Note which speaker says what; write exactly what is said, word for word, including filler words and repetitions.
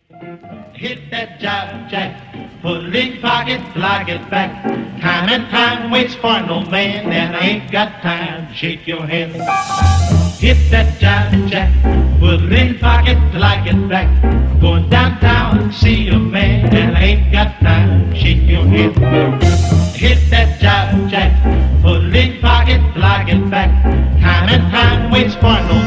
Speaker 1: Hit that jive jack, put it in your pocket till I get back. Time and time waits for no man, and I ain't got time to shake your hand. Hit that jive jack, put it in your pocket till I get back. Going downtown to see a man, and I ain't got time to shake your hand. Hit that jive jack, put it in your pocket till I get back. Time and time waits for no